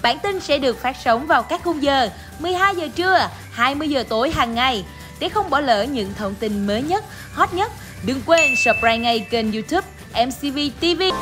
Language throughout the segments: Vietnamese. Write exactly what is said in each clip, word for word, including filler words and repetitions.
Bản tin sẽ được phát sóng vào các khung giờ mười hai giờ trưa, hai mươi giờ tối hàng ngày. Để không bỏ lỡ những thông tin mới nhất, hot nhất, đừng quên subscribe ngay kênh YouTube em xê vê tê vê.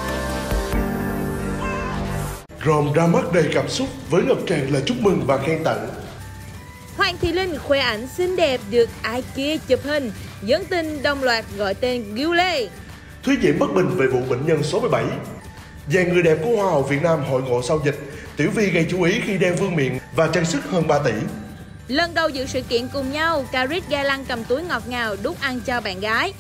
Ròm ra mắt đầy cảm xúc với ngập tràn lời chúc mừng và khen tặng. Hoàng Thị Linh khoe ảnh xinh đẹp được ai kia chụp hình, dẫn tin đồng loạt gọi tên Ghiu Lê. Thúy Diễm bất bình về vụ bệnh nhân số mười bảy. Dàn người đẹp của Hoa hậu Việt Nam hội ngộ sau dịch, Tiểu Vi gây chú ý khi đeo vương miện và trang sức hơn ba tỷ. Lần đầu dự sự kiện cùng nhau, Caric ga lăng cầm túi ngọt ngào đút ăn cho bạn gái.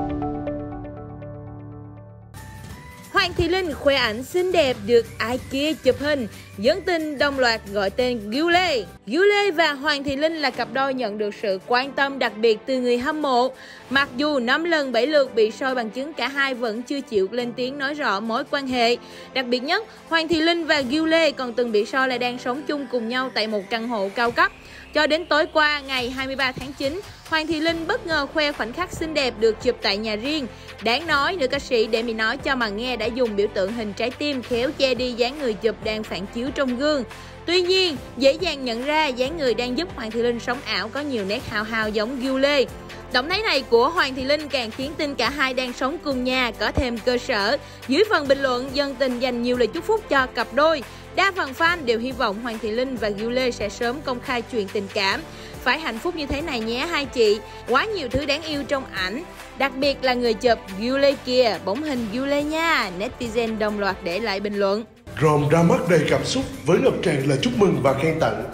Hoàng Thị Linh khoe ảnh xinh đẹp được ai kia chụp hình, dẫn tin đồng loạt gọi tên Ghiu Lê. Ghiu Lê và Hoàng Thị Linh là cặp đôi nhận được sự quan tâm đặc biệt từ người hâm mộ. Mặc dù năm lần bảy lượt bị soi bằng chứng, cả hai vẫn chưa chịu lên tiếng nói rõ mối quan hệ. Đặc biệt nhất, Hoàng Thị Linh và Ghiu Lê còn từng bị soi là đang sống chung cùng nhau tại một căn hộ cao cấp. Cho đến tối qua, ngày hai mươi ba tháng chín, Hoàng Thị Linh bất ngờ khoe khoảnh khắc xinh đẹp được chụp tại nhà riêng. Đáng nói, nữ ca sĩ Để Mình Nói Cho Mà Nghe đã dùng biểu tượng hình trái tim khéo che đi dáng người chụp đang phản chiếu trong gương. Tuy nhiên, dễ dàng nhận ra dáng người đang giúp Hoàng Thị Linh sống ảo có nhiều nét hào hào giống Ghiu Lê. Động thái này của Hoàng Thị Linh càng khiến tin cả hai đang sống cùng nhà có thêm cơ sở. Dưới phần bình luận, dân tình dành nhiều lời chúc phúc cho cặp đôi. Đa phần fan đều hy vọng Hoàng Thị Linh và Ghiu Lê sẽ sớm công khai chuyện tình cảm. Phải hạnh phúc như thế này nhé hai chị. Quá nhiều thứ đáng yêu trong ảnh. Đặc biệt là người chụp Ghiu Lê kìa, bóng hình Ghiu Lê nha. Netizen đồng loạt để lại bình luận. Ròm ra mắt đầy cảm xúc với ngập tràn lời chúc mừng và khen tặng.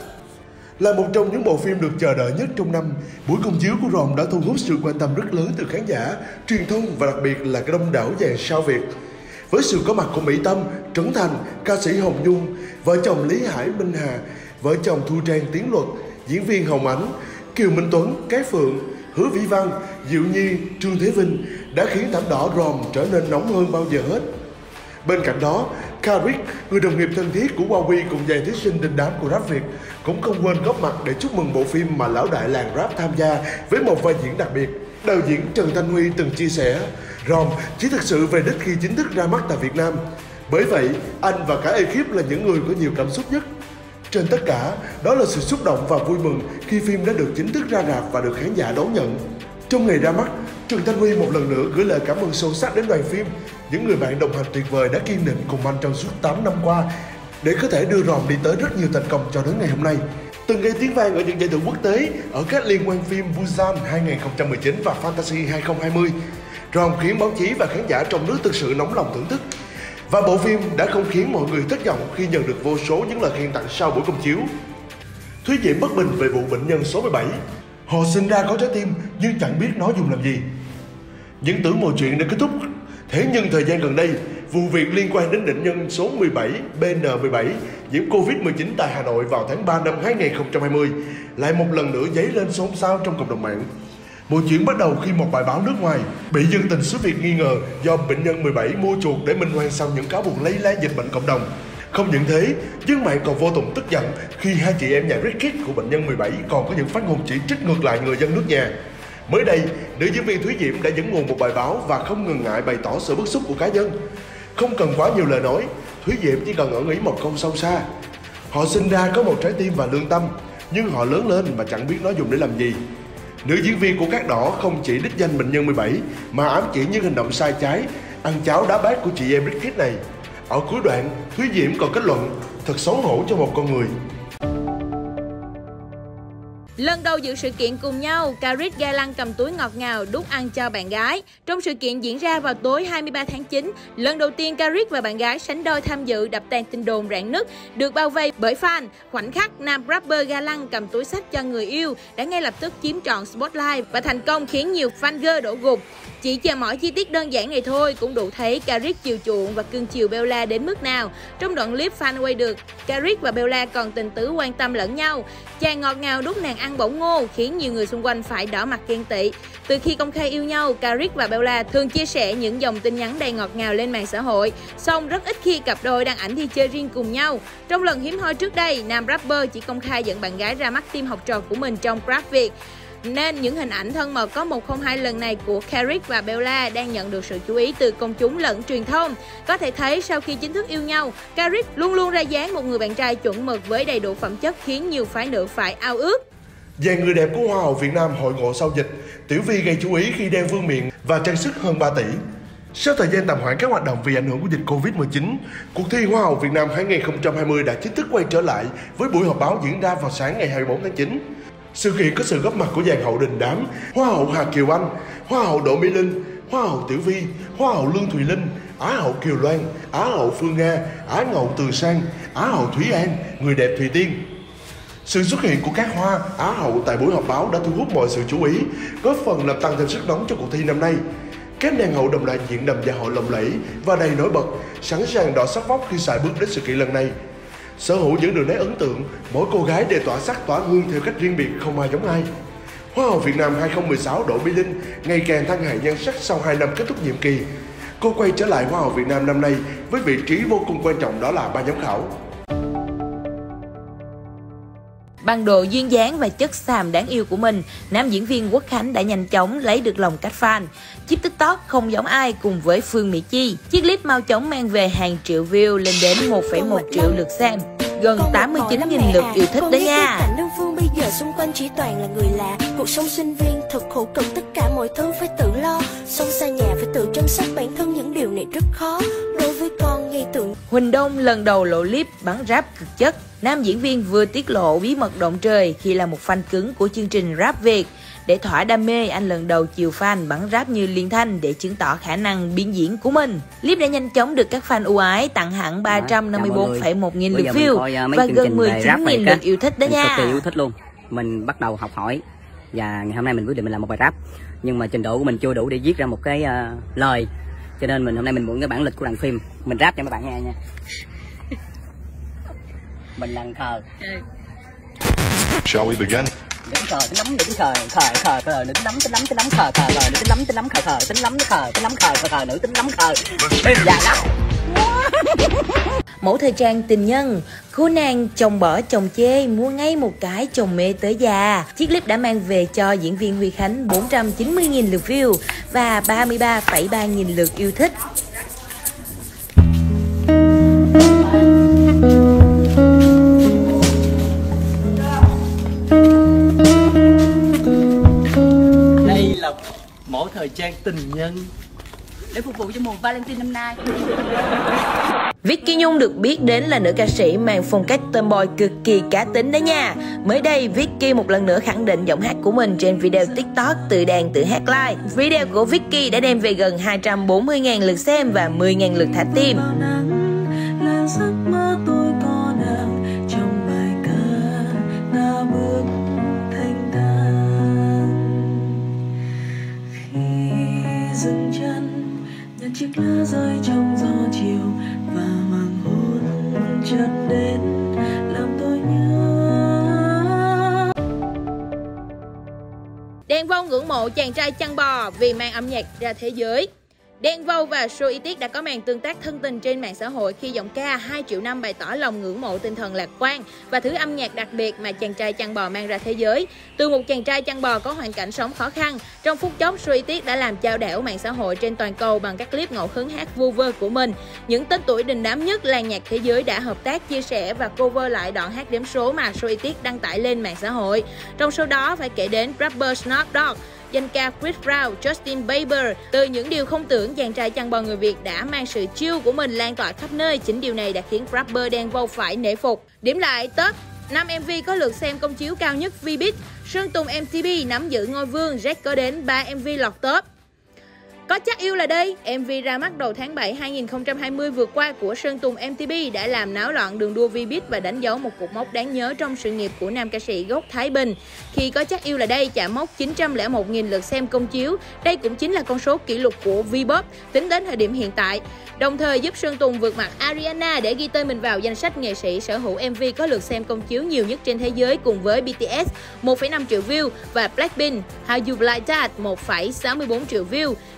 Là một trong những bộ phim được chờ đợi nhất trong năm, buổi công chiếu của Ròm đã thu hút sự quan tâm rất lớn từ khán giả, truyền thông và đặc biệt là cái đông đảo dàn sao Việt. Với sự có mặt của Mỹ Tâm, Trấn Thành, ca sĩ Hồng Nhung, vợ chồng Lý Hải, Minh Hà, vợ chồng Thu Trang, Tiến Luật, diễn viên Hồng Ánh, Kiều Minh Tuấn, Cái Phượng, Hứa Vĩ Văn, Diệu Nhi, Trương Thế Vinh đã khiến thảm đỏ Ròm trở nên nóng hơn bao giờ hết. Bên cạnh đó, Caric, người đồng nghiệp thân thiết của Huawei cùng dàn thí sinh đình đám của rap Việt, cũng không quên góp mặt để chúc mừng bộ phim mà lão đại làng rap tham gia với một vai diễn đặc biệt. Đạo diễn Trần Thanh Huy từng chia sẻ, Ròm chỉ thực sự về đích khi chính thức ra mắt tại Việt Nam. Bởi vậy, anh và cả ekip là những người có nhiều cảm xúc nhất. Trên tất cả, đó là sự xúc động và vui mừng khi phim đã được chính thức ra rạp và được khán giả đón nhận. Trong ngày ra mắt, Trần Thanh Huy một lần nữa gửi lời cảm ơn sâu sắc đến đoàn phim, những người bạn đồng hành tuyệt vời đã kiên định cùng anh trong suốt tám năm qua để có thể đưa Ròm đi tới rất nhiều thành công cho đến ngày hôm nay. Từng gây tiếng vang ở những giải thưởng quốc tế ở các liên hoan phim Busan hai không một chín và Fantasy hai không hai không, Ròm khiến báo chí và khán giả trong nước thực sự nóng lòng thưởng thức. Và bộ phim đã không khiến mọi người thất vọng khi nhận được vô số những lời khen tặng sau buổi công chiếu. Thúy Diễm bất bình về vụ bệnh nhân số mười bảy. Họ sinh ra có trái tim nhưng chẳng biết nó dùng làm gì. Những tưởng mọi chuyện đã kết thúc. Thế nhưng thời gian gần đây, vụ việc liên quan đến bệnh nhân số mười bảy B N mười bảy nhiễm Covid mười chín tại Hà Nội vào tháng ba năm hai không hai không lại một lần nữa dấy lên xôn xao trong cộng đồng mạng. Mọi chuyện bắt đầu khi một bài báo nước ngoài bị dân tình xứ Việt nghi ngờ do bệnh nhân mười bảy mua chuộc để minh oan sau những cáo buộc lây lan dịch bệnh cộng đồng. Không những thế, dân mạng còn vô cùng tức giận khi hai chị em nhà Ricky của bệnh nhân mười bảy còn có những phát ngôn chỉ trích ngược lại người dân nước nhà. Mới đây, nữ diễn viên Thúy Diễm đã dẫn nguồn một bài báo và không ngần ngại bày tỏ sự bức xúc của cá nhân. Không cần quá nhiều lời nói, Thúy Diễm chỉ cần ẩn ý một câu sâu xa. Họ sinh ra có một trái tim và lương tâm, nhưng họ lớn lên mà chẳng biết nó dùng để làm gì. Nữ diễn viên của Cát Đỏ không chỉ đích danh bệnh nhân mười bảy mà ám chỉ những hành động sai trái, ăn cháo đá bát của chị em Ricky này. Ở cuối đoạn, Thúy Diễm còn kết luận, thật xấu hổ cho một con người. Lần đầu dự sự kiện cùng nhau, Caric ga lăng cầm túi ngọt ngào đút ăn cho bạn gái. Trong sự kiện diễn ra vào tối hai mươi ba tháng chín, lần đầu tiên Caric và bạn gái sánh đôi tham dự đập tan tin đồn rạn nứt, được bao vây bởi fan. Khoảnh khắc nam rapper ga lăng cầm túi xách cho người yêu đã ngay lập tức chiếm trọn spotlight và thành công khiến nhiều fan girl đổ gục. Chỉ chờ mỗi chi tiết đơn giản này thôi cũng đủ thấy Caric chiều chuộng và cưng chiều Bella đến mức nào. Trong đoạn clip fan quay được, Caric và Bella còn tình tứ quan tâm lẫn nhau. Chàng ngọt ngào đút nàng ăn bổng ngô khiến nhiều người xung quanh phải đỏ mặt ghen tị. Từ khi công khai yêu nhau, Caric và Bella thường chia sẻ những dòng tin nhắn đầy ngọt ngào lên mạng xã hội. Song rất ít khi cặp đôi đăng ảnh đi chơi riêng cùng nhau. Trong lần hiếm hoi trước đây, nam rapper chỉ công khai dẫn bạn gái ra mắt team học trò của mình trong rap Việt. nên những hình ảnh thân mật có một không hai lần này của Carrick và Bella đang nhận được sự chú ý từ công chúng lẫn truyền thông. Có thể thấy sau khi chính thức yêu nhau, Carrick luôn luôn ra dáng một người bạn trai chuẩn mực với đầy đủ phẩm chất khiến nhiều phái nữ phải ao ước. Dàn người đẹp của Hoa hậu Việt Nam hội ngộ sau dịch, Tiểu Vy gây chú ý khi đeo vương miện và trang sức hơn ba tỷ. Sau thời gian tạm hoãn các hoạt động vì ảnh hưởng của dịch Covid mười chín, cuộc thi Hoa hậu Việt Nam hai không hai không đã chính thức quay trở lại với buổi họp báo diễn ra vào sáng ngày hai mươi tư tháng chín. Sự kiện có sự góp mặt của dàn hậu đình đám, Hoa hậu Hà Kiều Anh, Hoa hậu Đỗ Mỹ Linh, Hoa hậu Tiểu Vy, Hoa hậu Lương Thùy Linh, Á hậu Kiều Loan, Á hậu Phương Nga, Á hậu Từ Sang, Á hậu Thúy An, người đẹp Thùy Tiên. Sự xuất hiện của các hoa, Á hậu tại buổi họp báo đã thu hút mọi sự chú ý, góp phần làm tăng thêm sức nóng cho cuộc thi năm nay. Các nàng hậu đồng loạt diện đầm dạ hội lộng lẫy và đầy nổi bật, sẵn sàng đọ sắc vóc khi sải bước đến sự kiện lần này. Sở hữu những đường nét ấn tượng, mỗi cô gái đều tỏa sắc tỏa hương theo cách riêng biệt không ai giống ai. Hoa hậu Việt Nam hai không một sáu Đỗ Mỹ Linh ngày càng thăng hạng nhan sắc sau hai năm kết thúc nhiệm kỳ. Cô quay trở lại Hoa hậu Việt Nam năm nay với vị trí vô cùng quan trọng, đó là ban giám khảo. Bằng độ duyên dáng và chất xàm đáng yêu của mình, nam diễn viên Quốc Khánh đã nhanh chóng lấy được lòng các fan. Chiếc TikTok không giống ai cùng với Phương Mỹ Chi, chiếc clip mau chóng mang về hàng triệu view lên đến một phẩy một triệu lượt xem, gần tám mươi chín nghìn lượt yêu thích đó nha. Phương bây giờ xung quanh chỉ toàn là người lạ, cuộc sống sinh viên thật khổ cực, tất cả mọi thứ phải tự lo, sống xa nhà phải tự chăm sóc bản thân, những điều này rất khó đối với con ngay từ. Huỳnh Đông lần đầu lộ clip bắn rap cực chất. Nam diễn viên vừa tiết lộ bí mật động trời khi là một fan cứng của chương trình Rap Việt. Để thỏa đam mê, anh lần đầu chiều fan bắn rap như Liên Thanh để chứng tỏ khả năng biên diễn của mình. Clip đã nhanh chóng được các fan ưu ái tặng hẳn ba trăm năm mươi tư phẩy một nghìn lượt view và gần mười chín nghìn lượt yêu thích đó nha. Cực kỳ yêu thích luôn. Mình bắt đầu học hỏi và ngày hôm nay mình quyết định mình làm một bài rap, nhưng mà trình độ của mình chưa đủ để viết ra một cái uh, lời, cho nên mình hôm nay mình mượn cái bản lịch của đoạn phim mình rap cho các bạn nghe nha. Mình là khờ. Shall we begin? Đứng khờ, tính lắm, đứng khờ, khờ, khờ, khờ, nữ tính lắm, tính lắm, tính lắm, khờ, khờ, khờ, nữ tính lắm, tính lắm, khờ, khờ, tính lắm, khờ, tính lắm, khờ, khờ, khờ, nữ tính lắm, khờ. Dạ lắm. Mẫu thời trang tình nhân, cô nàng chồng bỏ chồng chê, mua ngay một cái chồng mê tới già. Chiếc clip đã mang về cho diễn viên Huy Khánh bốn trăm chín mươi nghìn lượt view và ba mươi ba phẩy ba nghìn lượt yêu thích. Mẫu thời trang tình nhân để phục vụ cho mùa Valentine năm nay. Vicky Nhung được biết đến là nữ ca sĩ mang phong cách tomboy cực kỳ cá tính đó nha. Mới đây, Vicky một lần nữa khẳng định giọng hát của mình trên video TikTok tự đàn tự hát live. Video của Vicky đã đem về gần hai trăm bốn mươi nghìn lượt xem và mười nghìn lượt thả tim. Dừng chân nhặt chiếc lá rơi trong gió chiều và hoàng hôn chợt đến làm tôi nhớ. Đen Vâu ngưỡng mộ chàng trai chăn bò vì mang âm nhạc ra thế giới. Đen Vâu và Show Y Tiết đã có màn tương tác thân tình trên mạng xã hội khi giọng ca hai triệu năm bày tỏ lòng ngưỡng mộ tinh thần lạc quan và thứ âm nhạc đặc biệt mà chàng trai chăn bò mang ra thế giới. Từ một chàng trai chăn bò có hoàn cảnh sống khó khăn, trong phút chốc Show Y Tiết đã làm chao đảo mạng xã hội trên toàn cầu bằng các clip ngẫu hứng hát vu vơ của mình. Những tên tuổi đình đám nhất làng nhạc thế giới đã hợp tác chia sẻ và cover lại đoạn hát đếm số mà Show Y Tiết đăng tải lên mạng xã hội. Trong số đó phải kể đến rapper Snoop Dogg, danh ca Chris Brown, Justin Bieber. Từ những điều không tưởng, chàng trai chăn bò người Việt đã mang sự chill của mình lan tỏa khắp nơi. Chính điều này đã khiến rapper Đen Vâu phải nể phục. Điểm lại top năm em vê có lượt xem công chiếu cao nhất Vbiz. Sơn Tùng em tê pê nắm giữ ngôi vương, Jack có đến ba em vê lọt top. Có Chắc Yêu Là Đây, em vê ra mắt đầu tháng bảy hai nghìn không trăm hai mươi vừa qua của Sơn Tùng em tê pê đã làm náo loạn đường đua Vbiz và đánh dấu một cột mốc đáng nhớ trong sự nghiệp của nam ca sĩ gốc Thái Bình. Khi Có Chắc Yêu Là Đây chạm mốc chín trăm lẻ một nghìn lượt xem công chiếu, đây cũng chính là con số kỷ lục của Vpop tính đến thời điểm hiện tại. Đồng thời giúp Sơn Tùng vượt mặt Ariana để ghi tên mình vào danh sách nghệ sĩ sở hữu em vê có lượt xem công chiếu nhiều nhất trên thế giới cùng với bê tê ét một phẩy năm triệu view và Blackpink How You Like That một phẩy sáu mươi tư triệu view.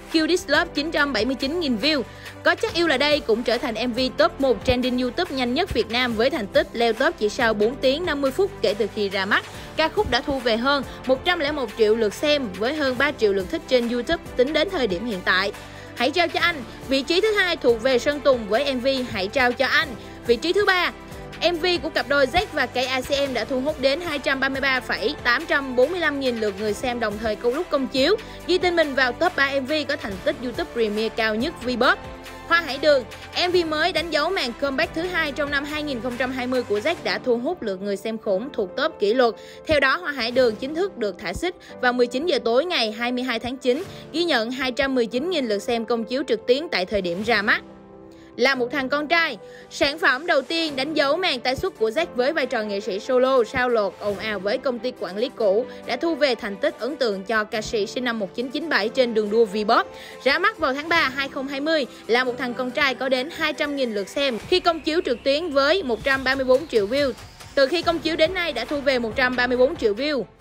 Kill This Love chín trăm bảy mươi chín nghìn view. Có Chắc Yêu Là Đây cũng trở thành em vê top một trending YouTube nhanh nhất Việt Nam với thành tích leo top chỉ sau bốn tiếng năm mươi phút kể từ khi ra mắt. Ca khúc đã thu về hơn một trăm lẻ một triệu lượt xem với hơn ba triệu lượt thích trên YouTube tính đến thời điểm hiện tại. Hãy Trao Cho Anh, vị trí thứ hai thuộc về Sơn Tùng với em vê Hãy Trao Cho Anh. Vị trí thứ ba, em vê của cặp đôi Z và K I C M đã thu hút đến hai trăm ba mươi ba phẩy tám trăm bốn mươi lăm nghìn lượt người xem đồng thời cùng lúc công chiếu, ghi tên mình vào top ba em vê có thành tích YouTube Premiere cao nhất Vpop. Hoa Hải Đường, em vê mới đánh dấu màn comeback thứ hai trong năm hai nghìn không trăm hai mươi của Z đã thu hút lượt người xem khủng thuộc top kỷ lục. Theo đó, Hoa Hải Đường chính thức được thả xích vào mười chín giờ tối ngày hai mươi hai tháng chín, ghi nhận hai trăm mười chín nghìn lượt xem công chiếu trực tuyến tại thời điểm ra mắt. Là Một Thằng Con Trai, sản phẩm đầu tiên đánh dấu màn tái xuất của Z với vai trò nghệ sĩ solo sao lột ồn ào với công ty quản lý cũ đã thu về thành tích ấn tượng cho ca sĩ sinh năm một nghìn chín trăm chín mươi bảy trên đường đua Vpop. Ra mắt vào tháng ba hai nghìn không trăm hai mươi, Là Một Thằng Con Trai có đến hai trăm nghìn lượt xem khi công chiếu trực tuyến với một trăm ba mươi bốn triệu view. Từ khi công chiếu đến nay đã thu về một trăm ba mươi bốn triệu view.